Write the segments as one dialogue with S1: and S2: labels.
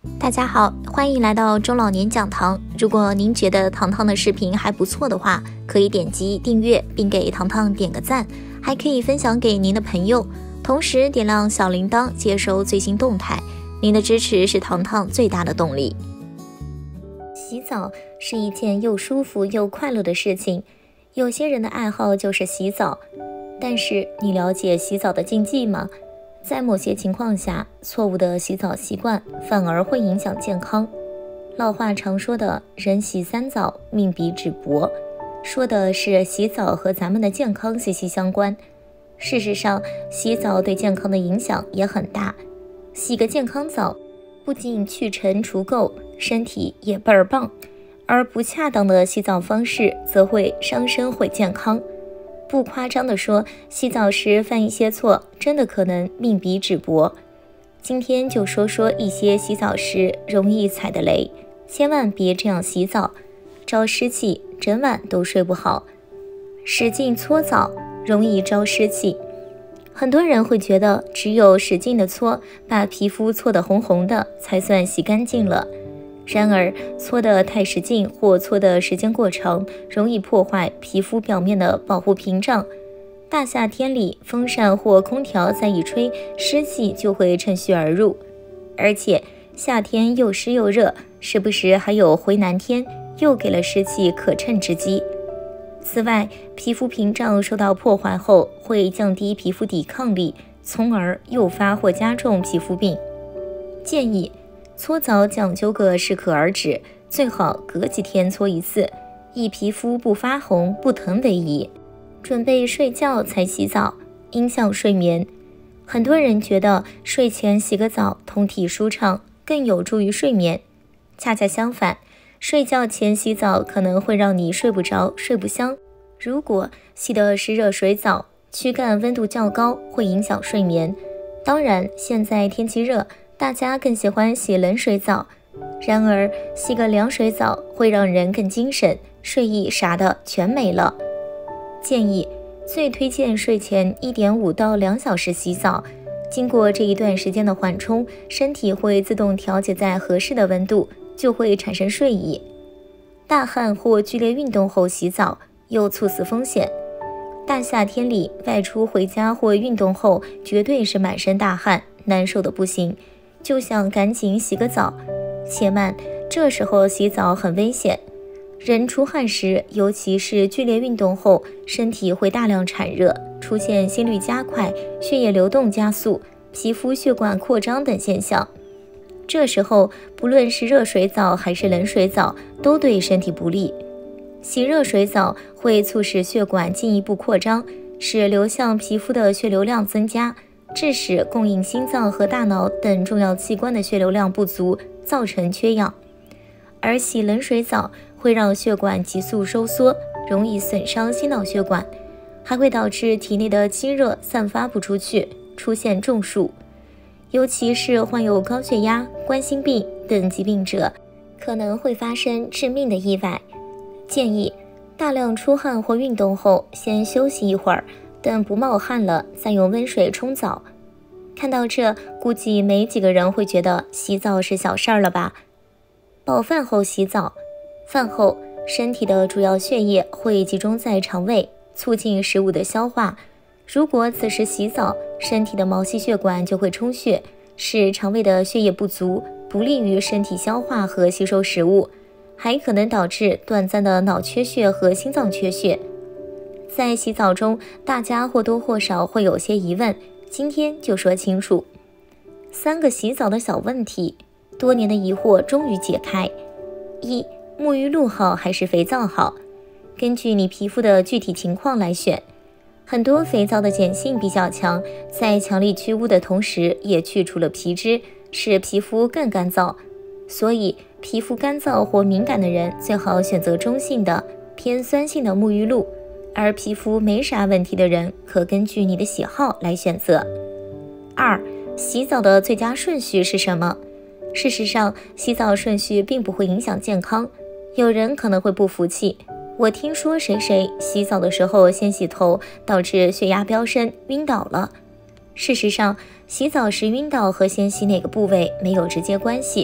S1: 大家好，欢迎来到中老年讲堂。如果您觉得糖糖的视频还不错的话，可以点击订阅并给糖糖点个赞，还可以分享给您的朋友，同时点亮小铃铛接收最新动态。您的支持是糖糖最大的动力。洗澡是一件又舒服又快乐的事情，有些人的爱好就是洗澡，但是你了解洗澡的禁忌吗？在某些情况下，错误的洗澡习惯反而会影响健康。老话常说的人洗三澡，命比纸薄，说的是洗澡和咱们的健康息息相关。事实上，洗澡对健康的影响也很大。洗个健康澡，不仅去尘除垢，身体也倍儿棒，而不恰当的洗澡方式则会伤身毁健康。不夸张地说，洗澡时犯一些错，真的可能命比纸薄。今天就说说一些洗澡时容易踩的雷，千万别这样洗澡，招湿气，整晚都睡不好。使劲搓澡容易招湿气，很多人会觉得只有使劲的搓，把皮肤搓得红红的，才算洗干净了。然而，搓得太使劲或搓的时间过长，容易破坏皮肤表面的保护屏障。大夏天里，风扇或空调再一吹，湿气就会趁虚而入。而且，夏天又湿又热，时不时还有回南天，又给了湿气可乘之机。此外，皮肤屏障受到破坏后，会降低皮肤抵抗力，从而诱发或加重皮肤病。建议搓澡讲究个适可而止，最好隔几天搓一次，以皮肤不发红不疼为宜。准备睡觉才洗澡，影响睡眠。很多人觉得睡前洗个澡通体舒畅，更有助于睡眠。恰恰相反，睡觉前洗澡可能会让你睡不着、睡不香。如果洗的是热水澡，躯干温度较高，会影响睡眠。当然，现在天气热，大家更喜欢洗冷水澡，然而洗个凉水澡会让人更精神，睡意啥的全没了。建议最推荐睡前1.5到2小时洗澡，经过这一段时间的缓冲，身体会自动调节在合适的温度，就会产生睡意。大汗或剧烈运动后洗澡有猝死风险。大夏天里外出回家或运动后，绝对是满身大汗，难受的不行，就想赶紧洗个澡。且慢，这时候洗澡很危险。人出汗时，尤其是剧烈运动后，身体会大量产热，出现心率加快、血液流动加速、皮肤血管扩张等现象。这时候，不论是热水澡还是冷水澡，都对身体不利。洗热水澡会促使血管进一步扩张，使流向皮肤的血流量增加，致使供应心脏和大脑等重要器官的血流量不足，造成缺氧。而洗冷水澡会让血管急速收缩，容易损伤心脑血管，还会导致体内的清热散发不出去，出现中暑。尤其是患有高血压、冠心病等疾病者，可能会发生致命的意外。建议大量出汗或运动后先休息一会儿，等不冒汗了再用温水冲澡。看到这，估计没几个人会觉得洗澡是小事儿了吧？饱饭后洗澡，饭后身体的主要血液会集中在肠胃，促进食物的消化。如果此时洗澡，身体的毛细血管就会充血，使肠胃的血液不足，不利于身体消化和吸收食物，还可能导致短暂的脑缺血和心脏缺血。在洗澡中，大家或多或少会有些疑问，今天就说清楚。3个洗澡的小问题，多年的疑惑终于解开。1、沐浴露好还是肥皂好？根据你皮肤的具体情况来选。很多肥皂的碱性比较强，在强力去污的同时，也去除了皮脂，使皮肤更干燥。所以，皮肤干燥或敏感的人最好选择中性的、偏酸性的沐浴露，而皮肤没啥问题的人，可根据你的喜好来选择。2、洗澡的最佳顺序是什么？事实上，洗澡顺序并不会影响健康。有人可能会不服气，我听说谁谁洗澡的时候先洗头，导致血压飙升，晕倒了。事实上，洗澡时晕倒和先洗哪个部位没有直接关系，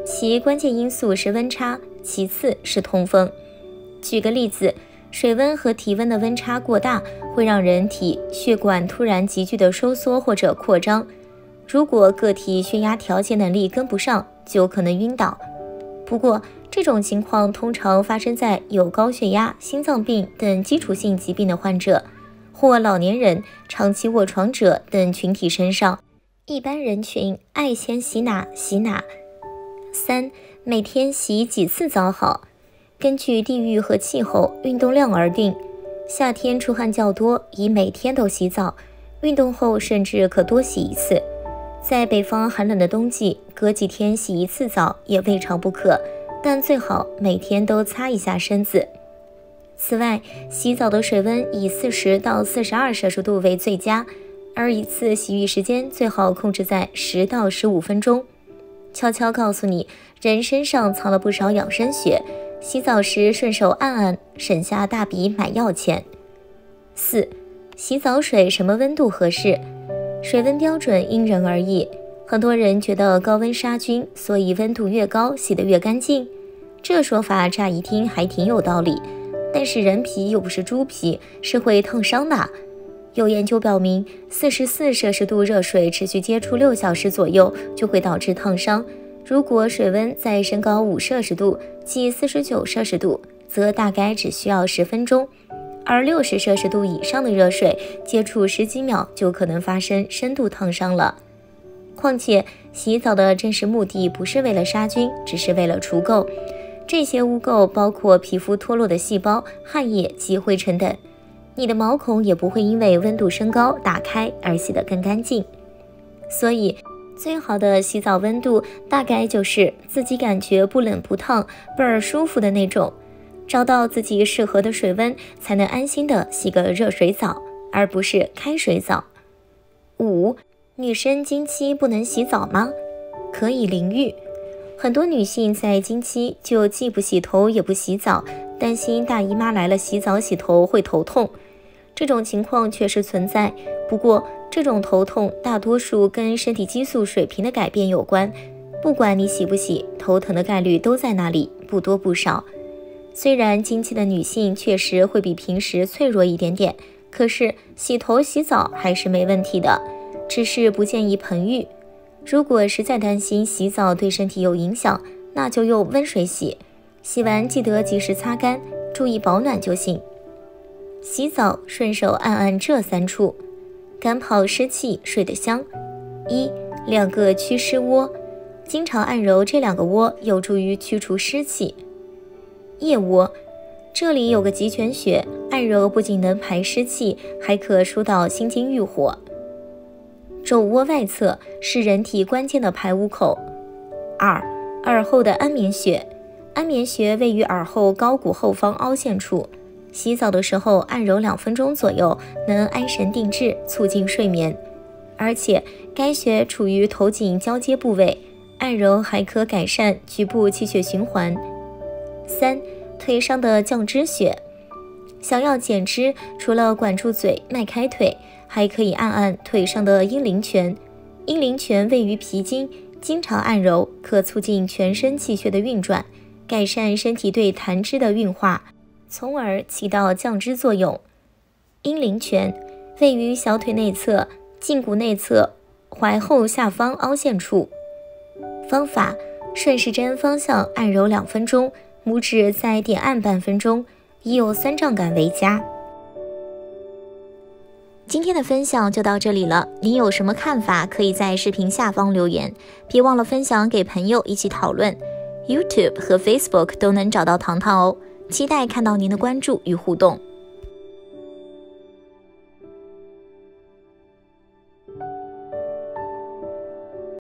S1: 其关键因素是温差，其次是通风。举个例子，水温和体温的温差过大，会让人体血管突然急剧的收缩或者扩张。如果个体血压调节能力跟不上，就可能晕倒。不过，这种情况通常发生在有高血压、心脏病等基础性疾病的患者，或老年人、长期卧床者等群体身上。一般人群爱先洗哪洗哪。3. 每天洗几次澡好？根据地域和气候、运动量而定。夏天出汗较多，宜每天都洗澡，运动后甚至可多洗1次。在北方寒冷的冬季，隔几天洗1次澡也未尝不可，但最好每天都擦一下身子。此外，洗澡的水温以40到42摄氏度为最佳，而一次洗浴时间最好控制在10到15分钟。悄悄告诉你，人身上藏了不少养生学，洗澡时顺手按按，省下大笔买药钱。4. 洗澡水什么温度合适？水温标准因人而异，很多人觉得高温杀菌，所以温度越高洗得越干净。这说法乍一听还挺有道理，但是人皮又不是猪皮，是会烫伤的。有研究表明，44摄氏度热水持续接触6小时左右就会导致烫伤，如果水温再升高5摄氏度，即49摄氏度，则大概只需要10分钟。而60摄氏度以上的热水接触10几秒就可能发生深度烫伤了。况且洗澡的真实目的不是为了杀菌，只是为了除垢。这些污垢包括皮肤脱落的细胞、汗液及灰尘等。你的毛孔也不会因为温度升高打开而洗得更干净。所以最好的洗澡温度大概就是自己感觉不冷不烫，倍儿舒服的那种。找到自己适合的水温，才能安心的洗个热水澡，而不是开水澡。5. 女生经期不能洗澡吗？可以淋浴。很多女性在经期就既不洗头也不洗澡，担心大姨妈来了洗澡洗头会头痛。这种情况确实存在，不过这种头痛大多数跟身体激素水平的改变有关，不管你洗不洗，头疼的概率都在那里，不多不少。虽然经期的女性确实会比平时脆弱一点点，可是洗头洗澡还是没问题的，只是不建议盆浴。如果实在担心洗澡对身体有影响，那就用温水洗，洗完记得及时擦干，注意保暖就行。洗澡顺手按按这3处，干泡湿气睡得香。1. 2个祛湿窝，经常按揉这2个窝有助于去除湿气。腋窝，这里有个极泉穴，按揉不仅能排湿气，还可疏导心经郁火。肘窝外侧是人体关键的排污口。2. 耳后的安眠穴，安眠穴位于耳后高骨后方凹陷处，洗澡的时候按揉2分钟左右，能安神定志，促进睡眠。而且该穴处于头颈交接部位，按揉还可改善局部气血循环。3. 腿上的降脂穴，想要减脂，除了管住嘴、迈开腿，还可以按按腿上的阴陵泉。阴陵泉位于脾经，经常按揉可促进全身气血的运转，改善身体对痰汁的运化，从而起到降脂作用。阴陵泉位于小腿内侧、胫骨内侧踝后下方凹陷处。方法：顺时针方向按揉2分钟，拇指再点按半分钟，以有酸胀感为佳。今天的分享就到这里了，您有什么看法可以在视频下方留言，别忘了分享给朋友一起讨论。YouTube 和 Facebook 都能找到糖糖哦，期待看到您的关注与互动。